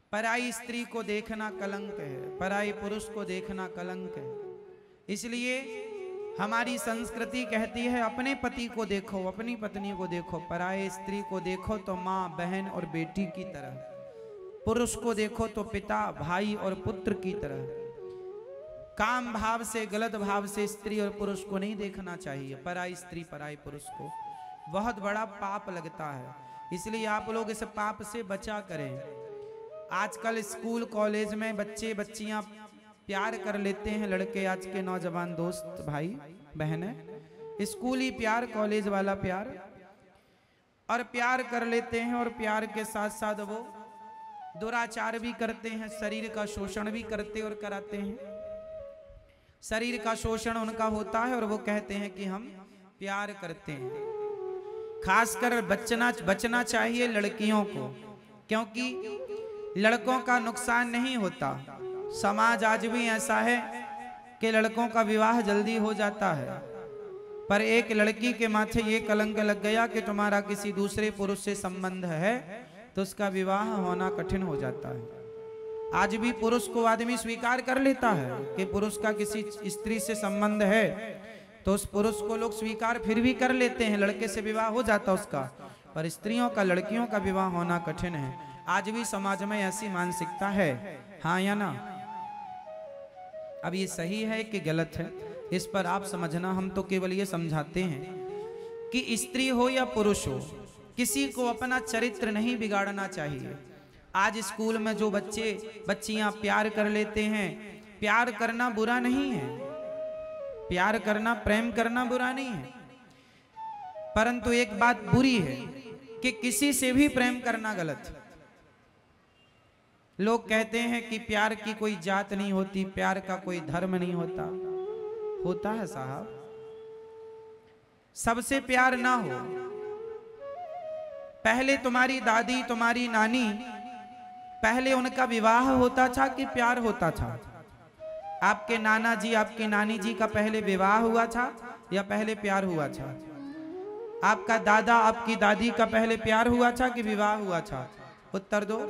पराई स्त्री को देखना कलंक है, पराई पुरुष को देखना कलंक है। इसलिए हमारी संस्कृति कहती है अपने पति को देखो, अपनी पत्नी को देखो, पराई स्त्री को देखो तो माँ, बहन और बेटी की तरह, पुरुष को देखो तो पिता, भाई और पुत्र की तरह। काम भाव से, गलत भाव से स्त्री और पुरुष को नहीं देखना चाहिए, पराई स्त्री पराई पुरुष को, बहुत बड़ा पाप लगता है। इसलिए आप लोग इस पाप से बचा करें। आजकल स्कूल कॉलेज में बच्चे बच्चियां प्यार कर लेते हैं, लड़के आज के नौजवान दोस्त भाई बहनें, स्कूली प्यार, कॉलेज वाला प्यार, और प्यार कर लेते हैं और प्यार के साथ साथ वो दुराचार भी करते हैं, शरीर का शोषण भी करते और कराते हैं। शरीर का शोषण उनका होता है और वो कहते हैं कि हम प्यार करते हैं। खासकर बचना चाहिए लड़कियों को, क्योंकि लड़कों का नुकसान नहीं होता। समाज आज भी ऐसा है कि लड़कों का विवाह जल्दी हो जाता है, पर एक लड़की के माथे ये कलंक लग गया कि तुम्हारा किसी दूसरे पुरुष से संबंध है तो उसका विवाह होना कठिन हो जाता है। आज भी पुरुष को आदमी स्वीकार कर लेता है कि पुरुष का किसी स्त्री से संबंध है, तो उस पुरुष को लोग स्वीकार फिर भी कर लेते हैं, लड़के से विवाह हो जाता उसका, पर स्त्रियों का, लड़कियों का विवाह होना कठिन है। आज भी समाज में ऐसी मानसिकता है, हाँ या ना? अब ये सही है कि गलत है, इस पर आप समझना। हम तो केवल ये समझाते हैं कि स्त्री हो या पुरुष हो, किसी को अपना चरित्र नहीं बिगाड़ना चाहिए। आज स्कूल में जो बच्चे बच्चियां प्यार कर लेते हैं, प्यार करना बुरा नहीं है, प्यार करना, प्रेम करना बुरा नहीं है, परंतु एक बात बुरी है कि किसी से भी प्रेम करना गलत है। लोग कहते हैं कि प्यार की कोई जात नहीं होती, प्यार का कोई धर्म नहीं होता। होता है साहब, सबसे प्यार ना हो। पहले तुम्हारी दादी, तुम्हारी नानी, पहले उनका विवाह होता था कि प्यार होता था? आपके नाना जी, आपकी नानी जी का पहले विवाह हुआ था या पहले प्यार हुआ था? आपका दादा, आपकी दादी का पहले प्यार हुआ था कि विवाह हुआ था? उत्तर दो।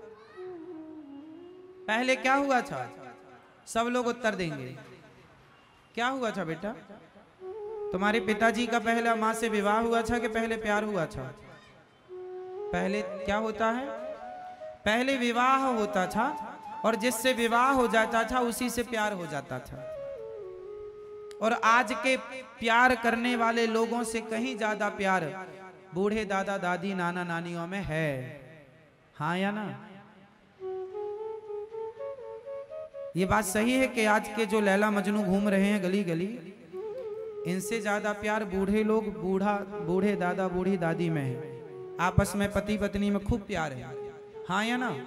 पहले क्या हुआ था? सब लोग उत्तर देंगे। क्या हुआ था बेटा? तुम्हारे पिताजी का पहला माँ से विवाह हुआ था कि पहले प्यार हुआ था? पहले क्या होता है? पहले विवाह होता था, और जिससे विवाह हो जाता था उसी से प्यार हो जाता था। और आज के प्यार करने वाले लोगों से कहीं ज्यादा प्यार बूढ़े दादा दादी, नाना नानियों में है, हाँ या ना? ये बात सही है कि आज के जो लैला मजनू घूम रहे हैं गली गली, इनसे ज्यादा प्यार बूढ़े लोग, बूढ़े दादा बूढ़ी दादी में है। आपस में पति पत्नी में खूब प्यार है, हाँ या ना?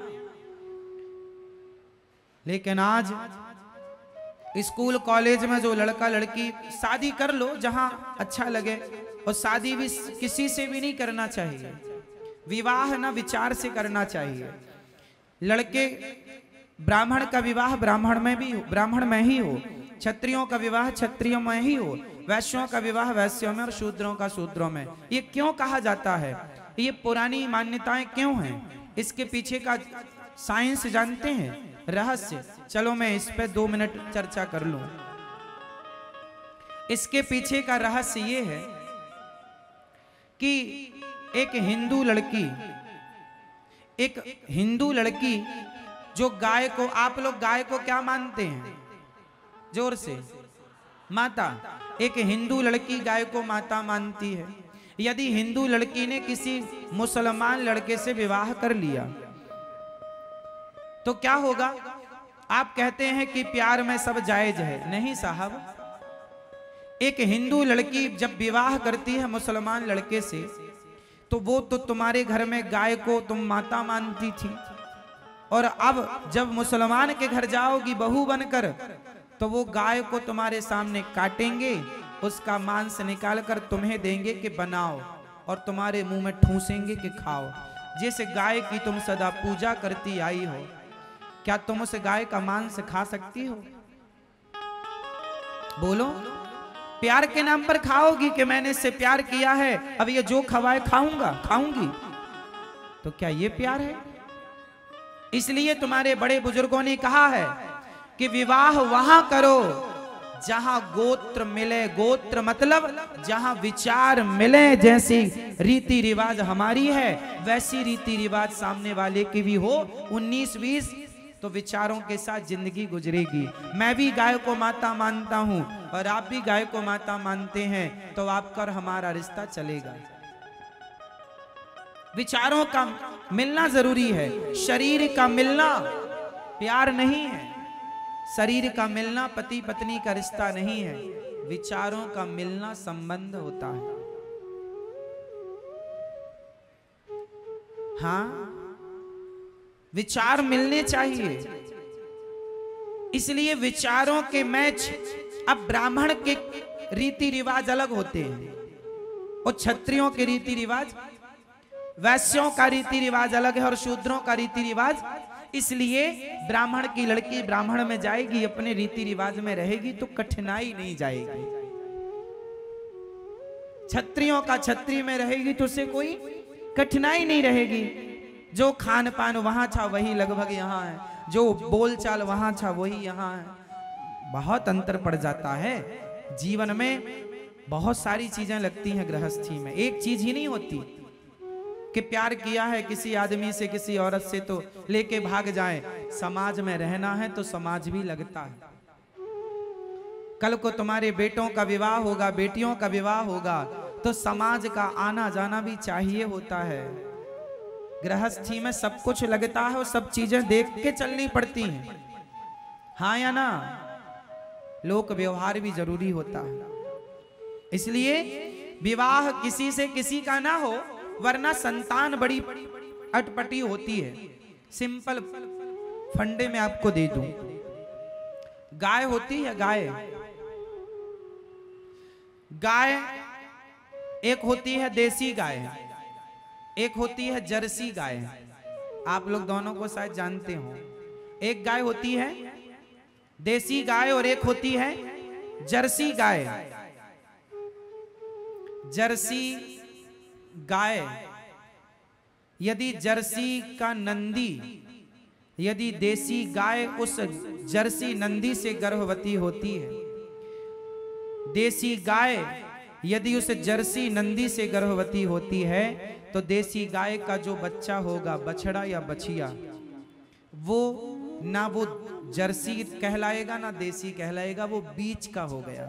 लेकिन आज स्कूल कॉलेज में जो लड़का लड़की, शादी कर लो जहां अच्छा लगे, और शादी भी किसी से भी नहीं करना चाहिए। विवाह ना विचार से करना चाहिए। लड़के, ब्राह्मण का विवाह ब्राह्मण में ही हो, क्षत्रियों का विवाह क्षत्रियों में ही हो, वैश्यों का विवाह वैश्यों में और शूद्रों का शूद्रों में। ये क्यों कहा जाता है? ये पुरानी मान्यताएं क्यों हैं? इसके पीछे का साइंस जानते हैं, रहस्य? चलो मैं इस पे 2 मिनट चर्चा कर लूं। इसके पीछे का रहस्य ये है कि एक हिंदू लड़की जो गाय को, आप लोग गाय को क्या मानते हैं? जोर से, माता। एक हिंदू लड़की गाय को माता मानती है। यदि हिंदू लड़की ने किसी मुसलमान लड़के से विवाह कर लिया तो क्या होगा? आप कहते हैं कि प्यार में सब जायज है। नहीं साहब, एक हिंदू लड़की जब विवाह करती है मुसलमान लड़के से, तो वो तो तुम्हारे घर में गाय को तुम माता मानती थी, और अब जब मुसलमान के घर जाओगी बहू बनकर, तो वो गाय को तुम्हारे सामने काटेंगे, उसका मांस निकाल कर तुम्हें देंगे कि बनाओ, और तुम्हारे मुंह में ठूसेंगे कि खाओ। जिस गाय की तुम सदा पूजा करती आई हो, क्या तुम उस गाय का मांस खा सकती हो? बोलो, प्यार के नाम पर खाओगी कि मैंने इससे प्यार किया है, अब ये जो खवाए खाऊंगी? तो क्या ये प्यार है? इसलिए तुम्हारे बड़े बुजुर्गों ने कहा है कि विवाह वहां करो जहां गोत्र मिले, गोत्र मतलब जहां विचार मिले। जैसी रीति रिवाज हमारी है वैसी रीति रिवाज सामने वाले की भी हो, 19-20 तो विचारों के साथ जिंदगी गुजरेगी। मैं भी गाय को माता मानता हूं और आप भी गाय को माता मानते हैं, तो आपका और हमारा रिश्ता चलेगा। विचारों का मिलना जरूरी है, शरीर का मिलना प्यार नहीं है, शरीर का मिलना पति पत्नी का रिश्ता नहीं है, विचारों का मिलना संबंध होता है। हाँ, विचार मिलने चाहिए। इसलिए विचारों के मैच, अब ब्राह्मण के रीति रिवाज अलग होते हैं और क्षत्रियों के रीति रिवाज, वैश्यों का रीति रिवाज अलग है और शूद्रों का रीति रिवाज। इसलिए ब्राह्मण की लड़की ब्राह्मण में जाएगी, अपने रीति रिवाज में रहेगी तो कठिनाई नहीं जाएगी। क्षत्रियों का क्षत्रिय में रहेगी तो उसे कोई कठिनाई नहीं रहेगी। जो खान पान वहां था वही लगभग यहाँ है, जो बोलचाल वहां था वही यहाँ है। बहुत अंतर पड़ जाता है। जीवन में बहुत सारी चीजें लगती हैं गृहस्थी में, एक चीज ही नहीं होती कि प्यार किया है किसी आदमी से, किसी औरत से तो लेके भाग जाए। समाज में रहना है तो समाज भी लगता है। कल को तुम्हारे बेटों का विवाह होगा, बेटियों का विवाह होगा, तो समाज का आना जाना भी चाहिए होता है। गृहस्थी में सब कुछ लगता है और सब चीजें देख के चलनी पड़ती हैं, हाँ या ना। लोक व्यवहार भी जरूरी होता है। इसलिए विवाह किसी से किसी का ना हो, वरना संतान बड़ी अटपटी होती है। सिंपल फंडे में आपको दे दूं, गाय होती है, गाय एक होती है देसी गाय, एक होती है जर्सी गाय। आप लोग दोनों को शायद जानते हो। एक गाय होती है देसी गाय और एक होती है जर्सी गाय। जर्सी गाय, यदि जर्सी का नंदी, यदि देसी गाय उस जर्सी नंदी से गर्भवती होती है, देसी गाय यदि उस जर्सी नंदी से गर्भवती होती है, तो देसी गाय का जो बच्चा होगा, बछड़ा या बछिया, वो ना वो जर्सी कहलाएगा ना देसी कहलाएगा, वो बीच का हो गया।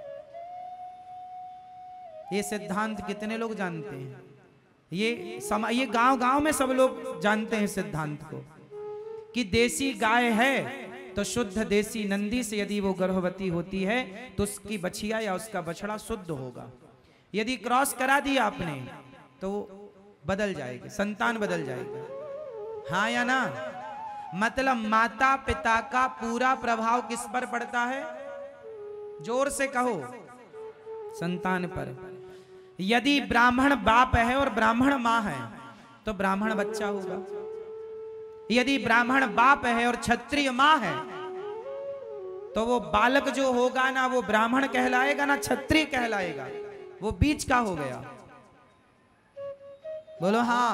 ये सिद्धांत कितने लोग जानते हैं? ये गांव-गांव में सब लोग जानते हैं सिद्धांत को कि देसी गाय है तो शुद्ध देसी नंदी से यदि वो गर्भवती होती है तो उसकी बछिया या उसका बछड़ा शुद्ध होगा। यदि क्रॉस करा दिया आपने तो बदल जाएगी, संतान बदल जाएगा, हाँ या ना। मतलब माता पिता का पूरा प्रभाव किस पर पड़ता है? जोर से कहो, संतान पर। यदि ब्राह्मण बाप है और ब्राह्मण मां है तो ब्राह्मण बच्चा होगा। यदि ब्राह्मण बाप है और क्षत्रिय मां है तो वो बालक जो होगा ना वो ब्राह्मण कहलाएगा ना क्षत्रिय कहलाएगा, वो बीच का हो गया। बोलो हाँ।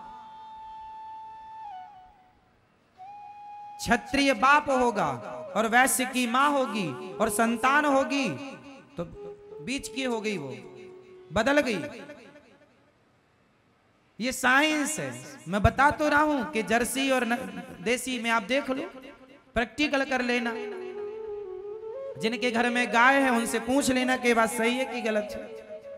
क्षत्रिय बाप होगा और वैश्य की मां होगी और संतान होगी तो बीच की हो गई, वो बदल गई। ये साइंस है। मैं बता तो रहा हूं कि जर्सी और देसी में आप देख लो, प्रैक्टिकल कर लेना। जिनके घर में गाय है उनसे पूछ लेना कि बात सही है कि गलत है।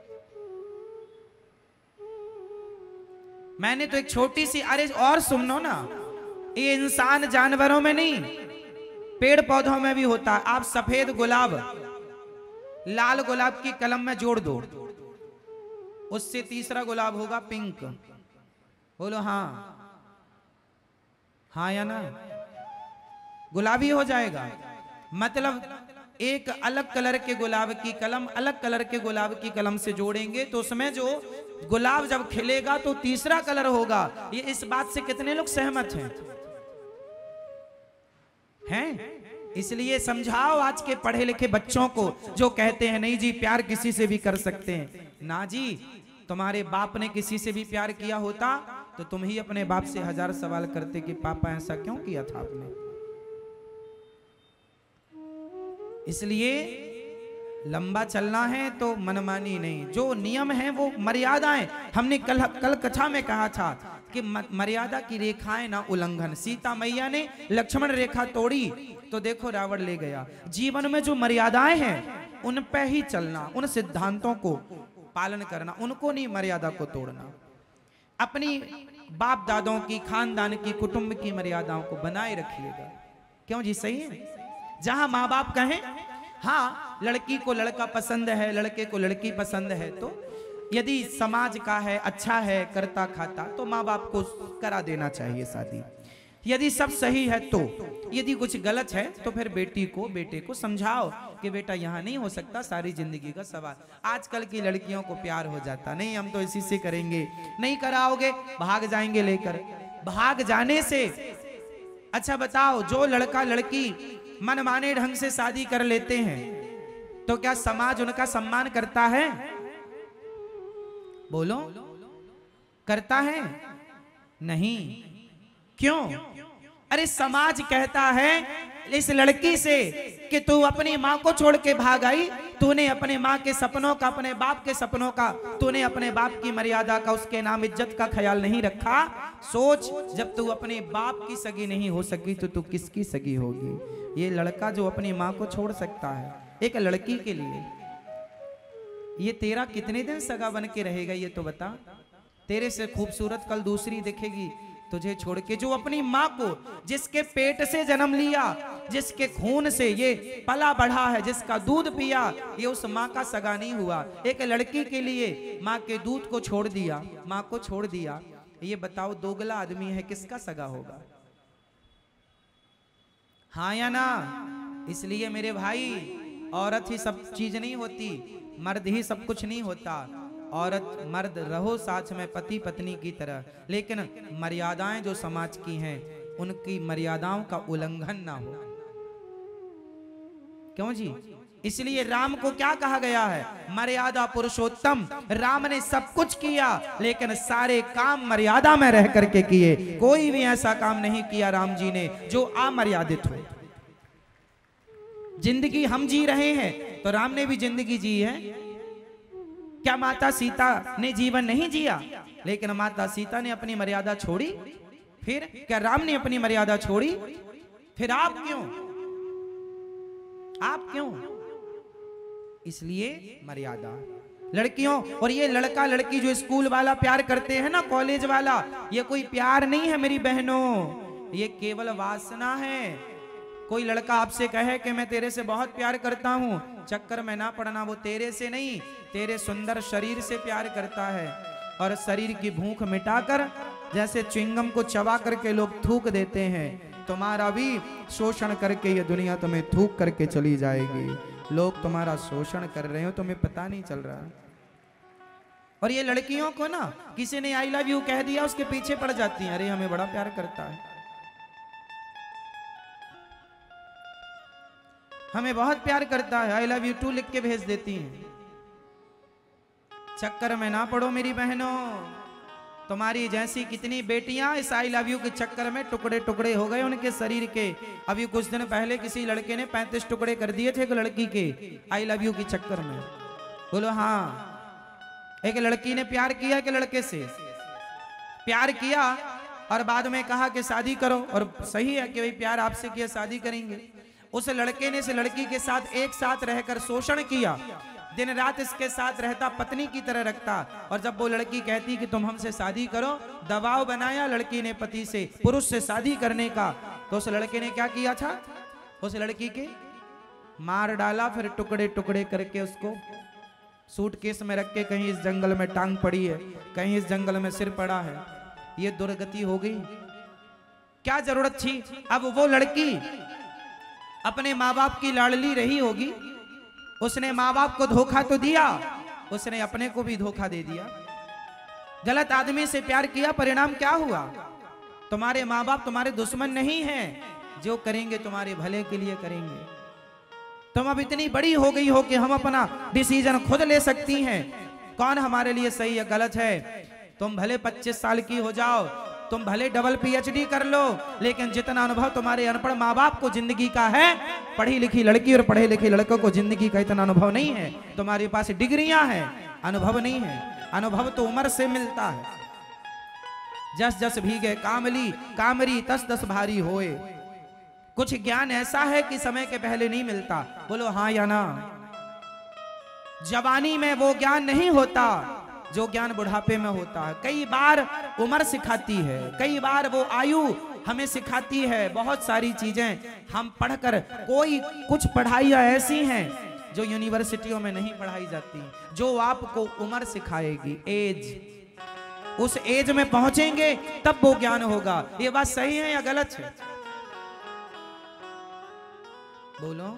मैंने तो एक छोटी सी, अरे और सुनो ना, ये इंसान जानवरों में नहीं, पेड़ पौधों में भी होता है। आप सफेद गुलाब लाल गुलाब की कलम में जोड़ दो, उससे तीसरा गुलाब होगा पिंक। बोलो हाँ, हाँ या ना, गुलाबी हो जाएगा। मतलब एक अलग कलर के गुलाब की कलम अलग कलर के गुलाब की कलम से जोड़ेंगे तो उसमें जो गुलाब जब खिलेगा तो तीसरा कलर होगा। ये इस बात से कितने लोग सहमत हैं? इसलिए समझाओ आज के पढ़े लिखे बच्चों को जो कहते हैं नहीं जी प्यार किसी से भी कर सकते हैं। ना जी, तुम्हारे बाप ने किसी से भी प्यार किया होता तो तुम ही अपने बाप से 1000 सवाल करते कि पापा ऐसा क्यों किया था आपने। इसलिए लंबा चलना है तो मनमानी नहीं, जो नियम है वो मर्यादाएं। हमने कल कथा में कहा था कि मर्यादा की रेखाएं ना उल्लंघन। सीता मैया ने लक्ष्मण रेखा तोड़ी तो देखो रावण ले गया। जीवन में जो मर्यादाएं हैं उन पे ही चलना, उन सिद्धांतों को पालन करना, उनको नहीं मर्यादा को तोड़ना। अपनी बाप दादों की, खानदान की, कुटुंब की मर्यादाओं को बनाए रखिएगा। क्यों जी, सही है। जहां माँ बाप कहें हाँ लड़की को लड़का पसंद है, लड़के को लड़की पसंद है, तो यदि समाज का है, अच्छा है, करता खाता, तो माँ बाप को करा देना चाहिए शादी। यदि सब सही है तो, यदि कुछ गलत है तो फिर बेटी को, बेटे को समझाओ कि बेटा यहाँ नहीं हो सकता, सारी जिंदगी का सवाल। आजकल की लड़कियों को प्यार हो जाता, नहीं हम तो इसी से करेंगे, नहीं कराओगे भाग जाएंगे लेकर। भाग जाने से अच्छा बताओ, जो लड़का लड़की मनमाने ढंग से शादी कर लेते हैं तो क्या समाज उनका सम्मान करता है? बोलो, करता है? नहीं। क्यों? अरे समाज कहता है इस लड़की से कि तू अपनी माँ को छोड़ के भाग आई, तूने अपने माँ के सपनों का, अपने बाप के सपनों का, तूने अपने बाप की मर्यादा का, उसके नाम इज्जत का ख्याल नहीं रखा। सोच, जब तू अपने बाप की सगी नहीं हो सकी तो तू किसकी सगी होगी? ये लड़का जो अपनी माँ को छोड़ सकता है एक लड़की के लिए, ये तेरा कितने दिन सगा बन के रहेगा ये तो बता। तेरे से खूबसूरत कल दूसरी दिखेगी तुझे छोड़ के। जो अपनी माँ को, जिसके पेट से जन्म लिया, जिसके खून से ये पला बढ़ा है, जिसका दूध पिया, ये उस माँ का सगा नहीं हुआ। एक लड़की के लिए माँ के दूध को छोड़ दिया, माँ को छोड़ दिया, ये बताओ दोगला आदमी है, किसका सगा होगा? हाँ या ना? इसलिए मेरे भाई, औरत ही सब चीज नहीं होती, मर्द ही सब कुछ नहीं होता। औरत मर्द रहो साथ में पति पत्नी की तरह, लेकिन मर्यादाएं जो समाज की हैं उनकी मर्यादाओं का उल्लंघन ना हो। क्यों जी? इसलिए राम को क्या कहा गया है? मर्यादा पुरुषोत्तम। राम ने सब कुछ किया लेकिन सारे काम मर्यादा में रह करके किए। कोई भी ऐसा काम नहीं किया राम जी ने जो अमर्यादित हो। जिंदगी हम जी रहे हैं तो राम ने भी जिंदगी जी है। क्या माता सीता ने जीवन नहीं जिया? लेकिन माता सीता ने अपनी मर्यादा छोड़ी। फिर क्या राम ने अपनी मर्यादा छोड़ी? फिर आप क्यों? आप क्यों? इसलिए मर्यादा। लड़कियों, और ये लड़का लड़की जो स्कूल वाला प्यार करते हैं ना, कॉलेज वाला, ये कोई प्यार नहीं है मेरी बहनों, ये केवल वासना है। कोई लड़का आपसे कहे कि मैं तेरे से बहुत प्यार करता हूं, चक्कर में ना पड़ना, वो तेरे से नहीं, तेरे सुंदर शरीर से प्यार करता है। और शरीर की भूख मिटाकर, जैसे च्युइंगम को चबा करके लोग थूक देते हैं, तुम्हारा भी शोषण करके ये दुनिया तुम्हें थूक करके चली जाएगी। लोग तुम्हारा शोषण कर रहे हो, तुम्हें पता नहीं चल रहा। और ये लड़कियों को ना, किसी ने आई लव यू कह दिया उसके पीछे पड़ जाती हैं, अरे हमें बड़ा प्यार करता है, हमें बहुत प्यार करता है, आई लव यू टू लिख के भेज देती हैं। चक्कर में ना पड़ो मेरी बहनों, तुम्हारी जैसी कितनी बेटियां इस आई लव यू के चक्कर में टुकड़े टुकड़े हो गए उनके शरीर के। अभी कुछ दिन पहले किसी लड़के ने 35 टुकड़े कर दिए थे एक लड़की के आई लव यू के चक्कर में। बोलो हाँ। एक लड़की ने प्यार किया एक लड़के से, प्यार किया और बाद में कहा कि शादी करो, और सही है कि भाई प्यार आपसे किया, शादी करेंगे। उस लड़के ने इस लड़की के साथ एक साथ रहकर शोषण किया, दिन रात इसके साथ रहता, पत्नी की तरह रखता। और जब वो लड़की कहती कि तुम हमसे शादी करो, दबाव बनाया लड़की ने पति से, पुरुष से शादी करने का, तो उस लड़के ने क्या किया था? उस लड़की के मार डाला, फिर टुकड़े टुकड़े करके उसको सूटकेस में रख के कहीं इस जंगल में टांग पड़ी है, कहीं इस जंगल में सिर पड़ा है। ये दुर्गति हो गई। क्या जरूरत थी? अब वो लड़की अपने माँ बाप की लाडली रही होगी, उसने माँ बाप को धोखा तो दिया, उसने अपने को भी धोखा दे दिया। गलत आदमी से प्यार किया, परिणाम क्या हुआ? तुम्हारे माँ बाप तुम्हारे दुश्मन नहीं हैं, जो करेंगे तुम्हारे भले के लिए करेंगे। तुम अब इतनी बड़ी हो गई हो कि हम अपना डिसीजन खुद ले सकती हैं, कौन हमारे लिए सही है गलत है। तुम भले 25 साल की हो जाओ, तुम भले डबल PhD कर लो, लेकिन जितना अनुभव तुम्हारे अनपढ़ माँ बाप को जिंदगी का है, पढ़ी लिखी लड़की और पढ़े लिखे लड़कों को जिंदगी का इतना अनुभव नहीं है। तुम्हारे पास डिग्रियां हैं, अनुभव नहीं है। अनुभव तो उम्र से मिलता है। जस जस भीगे कामली, कामरी तस तस भारी होए। कुछ ज्ञान ऐसा है कि समय के पहले नहीं मिलता। बोलो हाँ या ना। जवानी में वो ज्ञान नहीं होता जो ज्ञान बुढ़ापे में होता है। कई बार उम्र सिखाती है, कई बार वो आयु हमें सिखाती है बहुत सारी चीजें हम पढ़कर। कोई कुछ पढ़ाइयाँ ऐसी हैं जो यूनिवर्सिटियों में नहीं पढ़ाई जाती, जो आपको उम्र सिखाएगी, एज। उस एज में पहुंचेंगे तब वो ज्ञान होगा। ये बात सही है या गलत है? बोलो।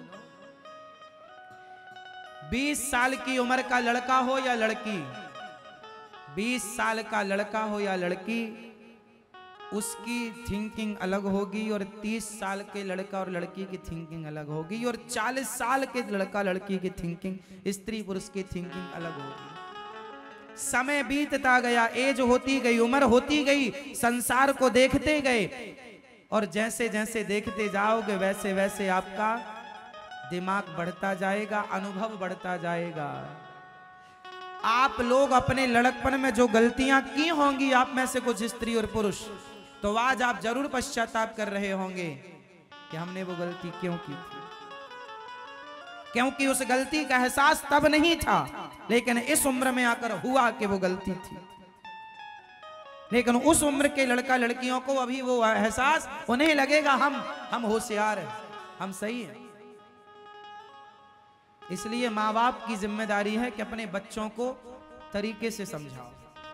20 साल की उम्र का लड़का हो या लड़की, 20 साल का लड़का हो या लड़की, उसकी थिंकिंग अलग होगी और 30 साल के लड़का और लड़की की थिंकिंग अलग होगी और 40 साल के लड़का लड़की की थिंकिंग, स्त्री पुरुष की थिंकिंग अलग होगी। समय बीतता गया, एज होती गई, उम्र होती गई, संसार को देखते गए और जैसे जैसे देखते जाओगे वैसे वैसे आपका दिमाग बढ़ता जाएगा, अनुभव बढ़ता जाएगा। आप लोग अपने लड़कपन में जो गलतियां की होंगी, आप में से कुछ स्त्री और पुरुष, तो आज आप जरूर पश्चाताप कर रहे होंगे कि हमने वो गलती क्यों की थी। क्योंकि उस गलती का एहसास तब नहीं था, लेकिन इस उम्र में आकर हुआ कि वो गलती थी। लेकिन उस उम्र के लड़का लड़कियों को अभी वो एहसास, उन्हें लगेगा हम होशियार हैं, हम सही हैं। इसलिए माँ बाप की जिम्मेदारी है कि अपने बच्चों को तरीके से समझाओ।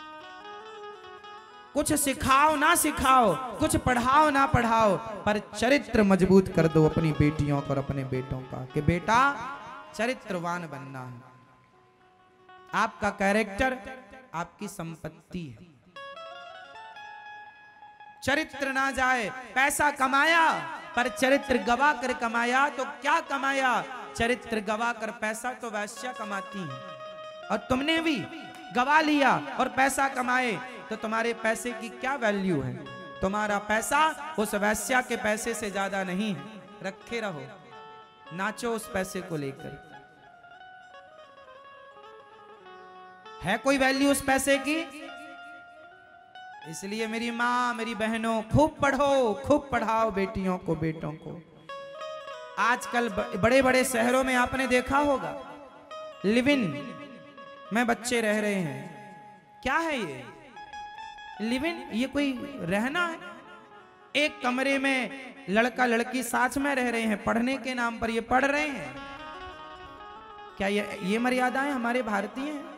कुछ सिखाओ ना सिखाओ, कुछ पढ़ाओ ना पढ़ाओ, पर चरित्र मजबूत कर दो अपनी बेटियों को और अपने बेटों का, कि बेटा चरित्रवान बनना है। आपका कैरेक्टर आपकी संपत्ति है। चरित्र ना जाए। पैसा कमाया पर चरित्र गवा कर कमाया तो क्या कमाया? चरित्र गवा कर पैसा तो वैश्या कमाती है, और तुमने भी गवा लिया और पैसा कमाए तो तुम्हारे पैसे की क्या वैल्यू है? तुम्हारा पैसा उस वैश्या के पैसे से ज्यादा नहीं है। रखे रहो, नाचो उस पैसे को लेकर। है कोई वैल्यू उस पैसे की? इसलिए मेरी माँ, मेरी बहनों, खूब पढ़ो, खूब पढ़ाओ बेटियों को, बेटों को। आजकल बड़े बड़े शहरों में आपने देखा होगा, लिव इन में बच्चे रह रहे हैं। क्या है ये लिव इन? ये कोई रहना है? एक कमरे में लड़का लड़की साथ में रह रहे हैं, पढ़ने के नाम पर ये पढ़ रहे हैं। क्या ये मर्यादाएं हमारे भारतीय हैं?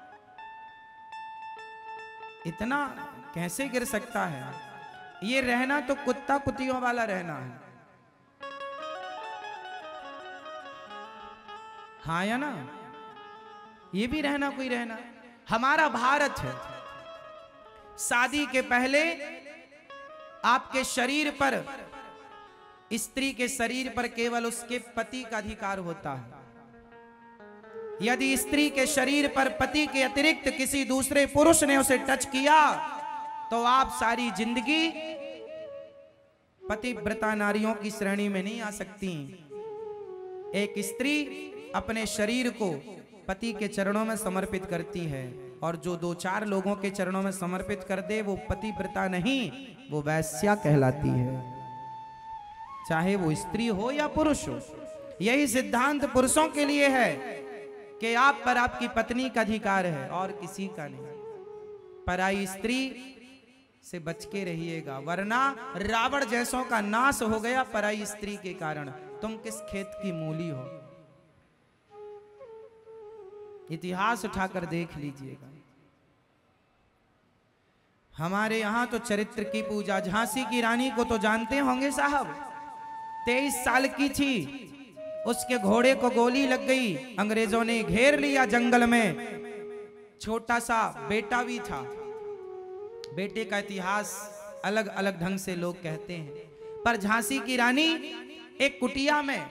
इतना कैसे गिर सकता है? ये रहना तो कुत्ता कुतियों वाला रहना है। हाँ या ना? ये भी रहना कोई रहना? हमारा भारत है। शादी के पहले आपके शरीर पर, स्त्री के शरीर पर केवल उसके पति का अधिकार होता है। यदि स्त्री के शरीर पर पति के अतिरिक्त किसी दूसरे पुरुष ने उसे टच किया तो आप सारी जिंदगी पतिव्रता नारियों की श्रेणी में नहीं आ सकती। एक स्त्री अपने शरीर को पति के चरणों में समर्पित करती है, और जो 2-4 लोगों के चरणों में समर्पित कर दे वो पतिव्रता नहीं, वो वैश्या कहलाती है, चाहे वो स्त्री हो या पुरुष हो। यही सिद्धांत पुरुषों के लिए है कि आप पर आपकी पत्नी का अधिकार है और किसी का नहीं। पराई स्त्री से बच के रहिएगा, वरना रावण जैसों का नाश हो गया पराई स्त्री के कारण। तुम किस खेत की मूली हो? इतिहास उठाकर देख लीजिएगा। हमारे यहां तो चरित्र की पूजा, झांसी की रानी को तो जानते होंगे साहब। 23 साल की थी, उसके घोड़े को गोली लग गई, अंग्रेजों ने घेर लिया जंगल में। छोटा सा बेटा भी था। बेटे का इतिहास अलग अलग ढंग से लोग कहते हैं, पर झांसी की रानी एक कुटिया में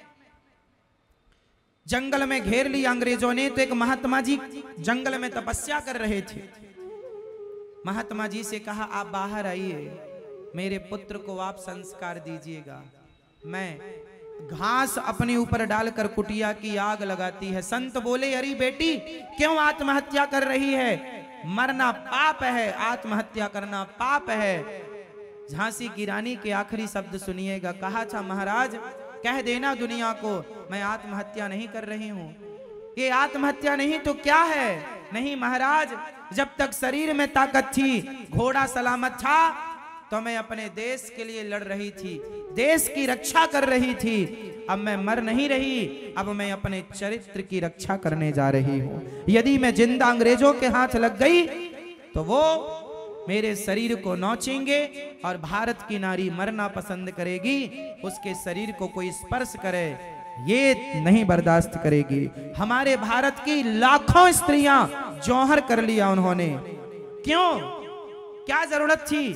जंगल में घेर लिया अंग्रेजों ने। तो एक महात्मा जी जंगल में तपस्या कर रहे थे। महात्मा जी से कहा आप बाहर आइए, मेरे पुत्र को आप संस्कार दीजिएगा। मैं घास अपने ऊपर डालकर कुटिया की आग लगाती है। संत बोले अरे बेटी क्यों आत्महत्या कर रही है? मरना पाप है, आत्महत्या करना पाप है। झांसी की रानी के आखिरी शब्द सुनिएगा। कहा था महाराज कह देना दुनिया को मैं आत्महत्या नहीं कर रही हूं। ये आत्महत्या नहीं तो क्या है? नहीं महाराज, जब तक शरीर में ताकत थी, घोड़ा सलामत था, तो मैं अपने देश के लिए लड़ रही थी, देश की रक्षा कर रही थी। अब मैं मर नहीं रही, अब मैं अपने चरित्र की रक्षा करने जा रही हूं। यदि मैं जिंदा अंग्रेजों के हाथ लग गई तो वो मेरे शरीर को नोचेंगे और भारत की नारी मरना पसंद करेगी, उसके शरीर को कोई स्पर्श करे ये नहीं बर्दाश्त करेगी। हमारे भारत की लाखों स्त्रियां जौहर कर लिया उन्होंने। क्यों? क्या जरूरत थी?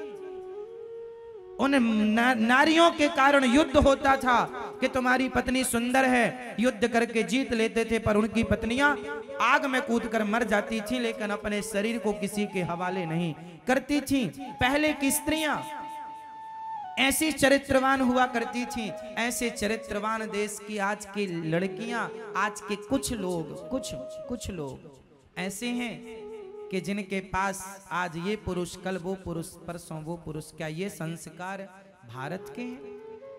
उन नारियों के कारण युद्ध होता था कि तुम्हारी पत्नी सुंदर है, युद्ध करके जीत लेते थे, पर उनकी पत्नियां आग में कूदकर मर जाती थी, लेकिन अपने शरीर को किसी के हवाले नहीं करती थी। पहले की स्त्रियां ऐसी चरित्रवान हुआ करती थी। ऐसे चरित्रवान देश की आज की लड़कियां, आज के कुछ लोग ऐसे हैं कि जिनके पास आज ये पुरुष, कल वो पुरुष, परसों वो पुरुष। क्या ये संस्कार भारत के हैं?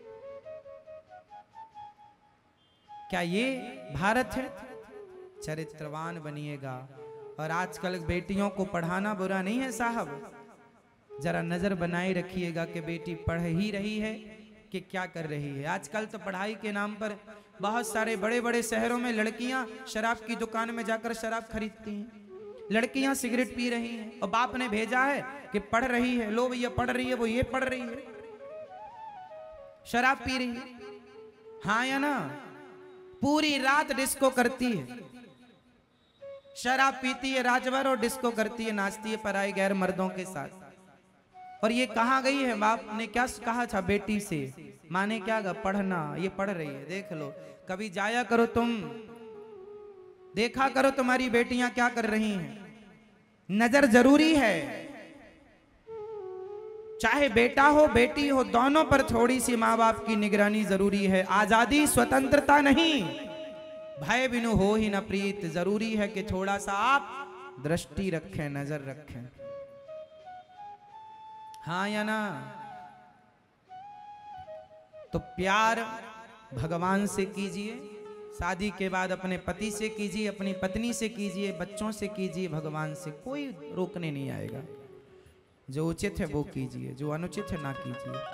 क्या ये भारत है? चरित्रवान बनिएगा। और आजकल बेटियों को पढ़ाना बुरा नहीं है साहब, जरा नजर बनाए रखिएगा कि बेटी पढ़ ही रही है कि क्या कर रही है। आजकल तो पढ़ाई के नाम पर बहुत सारे बड़े बड़े शहरों में लड़कियां शराब की दुकान में जाकर शराब खरीदती हैं, लड़कियां सिगरेट पी रही हैं, और बाप ने भेजा है कि पढ़ रही है, लो भैया पढ़ रही है, वो ये पढ़ रही है, शराब पी रही है। हाँ या ना? पूरी रात डिस्को करती है, शराब पीती है राजभर और डिस्को करती है, नाचती है पराए गैर मर्दों के साथ। और ये कहाँ गई है? बाप ने क्या कहा था बेटी से? माँ ने क्या कहा? पढ़ना। ये पढ़ रही है, देख लो। कभी जाया करो तुम, देखा करो तुम्हारी बेटियां क्या कर रही हैं। नजर जरूरी है, चाहे बेटा हो बेटी हो, दोनों पर थोड़ी सी माँ बाप की निगरानी जरूरी है। आजादी स्वतंत्रता नहीं, भय बिनु हो ही न प्रीत। जरूरी है कि थोड़ा सा आप दृष्टि रखें, नजर रखें। हाँ या ना? तो प्यार भगवान से कीजिए, शादी के बाद अपने पति से कीजिए, अपनी पत्नी से कीजिए, बच्चों से कीजिए, भगवान से कोई रोकने नहीं आएगा। जो उचित है वो कीजिए, जो अनुचित है ना कीजिए।